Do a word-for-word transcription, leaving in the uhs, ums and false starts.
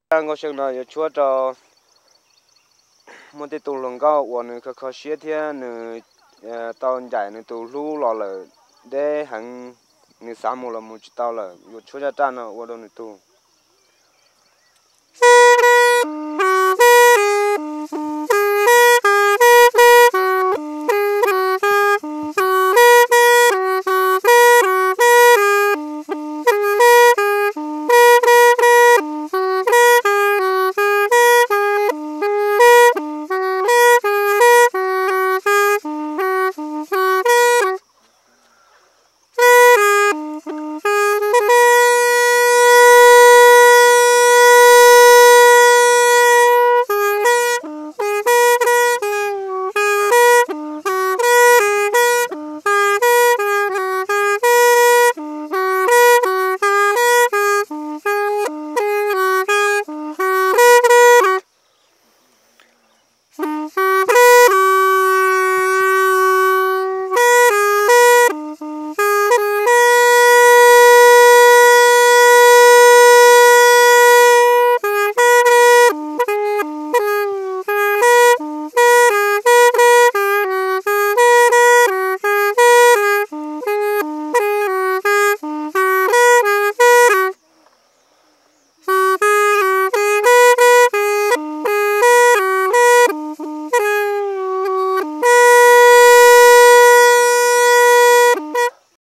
ngô sinh nó giờ chúa cho một cái tủ lồng cao của người khó khó xía thế người tao giải người tủ lú lò là để hàng người sáng một là một chút tao là một chúa cha cha nó ở đâu người tủ